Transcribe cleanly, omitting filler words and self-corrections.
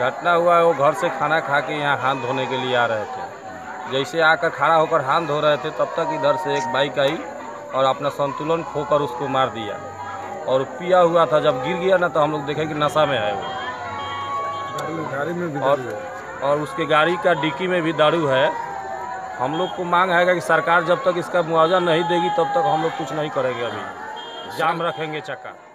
घटना हुआ है वो घर से खाना खा के यहाँ हाथ धोने के लिए आ रहे थे। जैसे आकर खड़ा होकर हाथ धो रहे थे तब तक इधर से एक बाइक आई और अपना संतुलन खोकर उसको मार दिया। और पिया हुआ था, जब गिर गया ना तो हम लोग देखे कि नशा में है वो। गाड़ी में भी और उसके गाड़ी का डिक्की में भी दारू है। हम लोग को मांग है कि सरकार जब तक इसका मुआवजा नहीं देगी तब तक हम लोग कुछ नहीं करेंगे। अभी जाम रखेंगे चक्का।